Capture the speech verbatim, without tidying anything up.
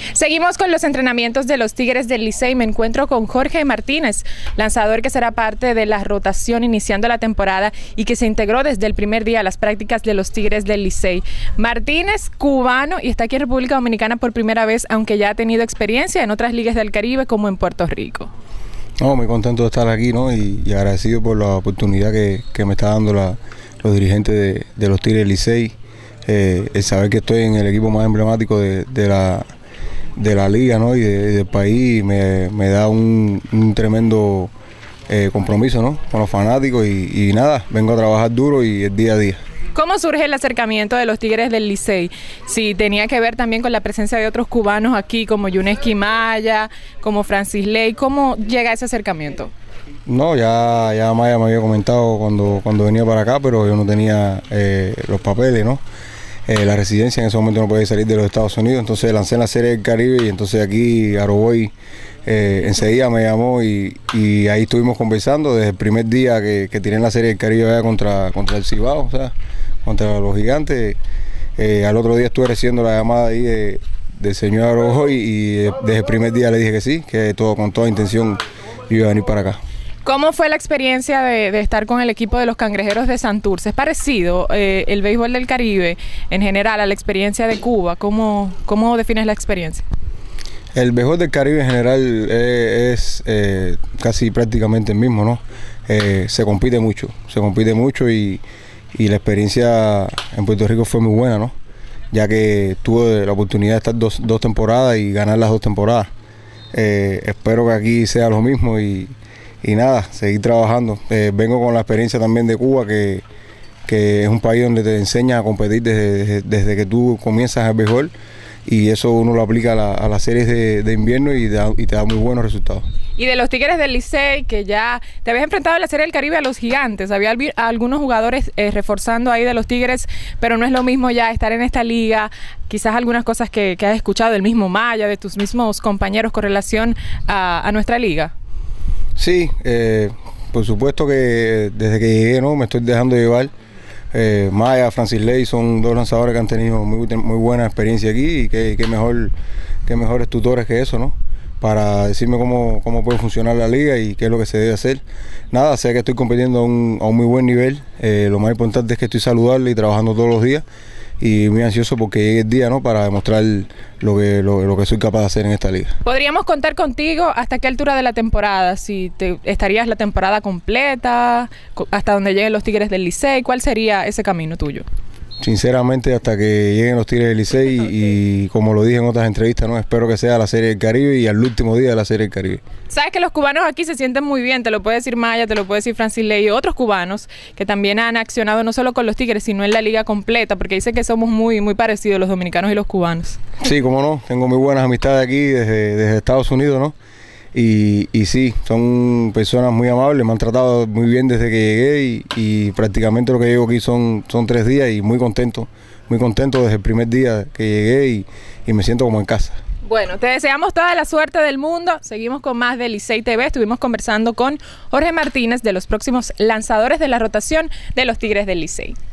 Seguimos con los entrenamientos de los Tigres del Licey. Me encuentro con Jorge Martínez, lanzador que será parte de la rotación iniciando la temporada y que se integró desde el primer día a las prácticas de los Tigres del Licey. Martínez, cubano, y está aquí en República Dominicana por primera vez, aunque ya ha tenido experiencia en otras ligas del Caribe como en Puerto Rico. No, muy contento de estar aquí, ¿no? y, y agradecido por la oportunidad que, que me está dando la, los dirigentes de, de los Tigres del Licey. Eh, el saber que estoy en el equipo más emblemático de, de, la, de la liga, ¿no? y de, del país me, me da un, un tremendo eh, compromiso, ¿no? con los fanáticos y, y nada, vengo a trabajar duro y el día a día. ¿Cómo surge el acercamiento de los Tigres del Licey? Si tenía que ver también con la presencia de otros cubanos aquí, como Yuneski Maya, como Francis Ley, ¿cómo llega ese acercamiento? No, ya, ya Maya me había comentado cuando, cuando venía para acá, pero yo no tenía eh, los papeles, ¿no? Eh, la residencia en ese momento no podía salir de los Estados Unidos, entonces lancé en la Serie del Caribe y entonces aquí Aroboy eh, enseguida me llamó y, y ahí estuvimos conversando desde el primer día que, que tiré en la Serie del Caribe allá contra, contra el Cibao, o sea, contra los Gigantes. Eh, al otro día estuve recibiendo la llamada ahí de, del señor Aroboy y desde el primer día le dije que sí, que todo, con toda intención iba a venir para acá. ¿Cómo fue la experiencia de, de estar con el equipo de los Cangrejeros de Santurce? ¿Es parecido eh, el béisbol del Caribe en general a la experiencia de Cuba? ¿Cómo, cómo defines la experiencia? El béisbol del Caribe en general eh, es eh, casi prácticamente el mismo, ¿no? Eh, se compite mucho, se compite mucho y, y la experiencia en Puerto Rico fue muy buena, ¿no? Ya que tuve la oportunidad de estar dos, dos temporadas y ganar las dos temporadas. Eh, espero que aquí sea lo mismo y Y nada, seguir trabajando. Eh, vengo con la experiencia también de Cuba, que, que es un país donde te enseña a competir desde, desde, desde que tú comienzas el béisbol, y eso uno lo aplica a, la, a las series de, de invierno y, da, y te da muy buenos resultados. Y de los Tigres del Licey, que ya te habías enfrentado en la Serie del Caribe a los Gigantes, había algunos jugadores eh, reforzando ahí de los Tigres, pero no es lo mismo ya estar en esta liga, quizás algunas cosas que, que has escuchado del mismo Maya, de tus mismos compañeros con relación a, a nuestra liga. Sí, eh, por supuesto que desde que llegué, ¿no? me estoy dejando llevar. Eh, Maya, Francis Ley son dos lanzadores que han tenido muy, muy buena experiencia aquí y que, que mejor, que mejores tutores que eso, ¿no? Para decirme cómo, cómo puede funcionar la liga y qué es lo que se debe hacer. Nada, sé que estoy compitiendo a un, a un muy buen nivel. Eh, lo más importante es que estoy saludable y trabajando todos los días. Y muy ansioso porque llegue el día, ¿no? para demostrar lo que, lo, lo que soy capaz de hacer en esta liga. ¿Podríamos contar contigo hasta qué altura de la temporada? Si te, estarías la temporada completa, hasta donde lleguen los Tigres del Licey, ¿cuál sería ese camino tuyo? Sinceramente, hasta que lleguen los Tigres del Licey y, y como lo dije en otras entrevistas, no espero que sea la Serie del Caribe y al último día de la Serie del Caribe. Sabes que los cubanos aquí se sienten muy bien, te lo puede decir Maya, te lo puede decir Francis Ley y otros cubanos que también han accionado no solo con los Tigres, sino en la liga completa, porque dice que somos muy, muy parecidos los dominicanos y los cubanos. Sí, cómo no, tengo muy buenas amistades aquí desde, desde Estados Unidos, ¿no? Y, y sí, son personas muy amables, me han tratado muy bien desde que llegué y, y prácticamente lo que llevo aquí son, son tres días y muy contento, muy contento desde el primer día que llegué y, y me siento como en casa. Bueno, te deseamos toda la suerte del mundo. Seguimos con más de Licey T V. Estuvimos conversando con Jorge Martínez de los próximos lanzadores de la rotación de los Tigres del Licey.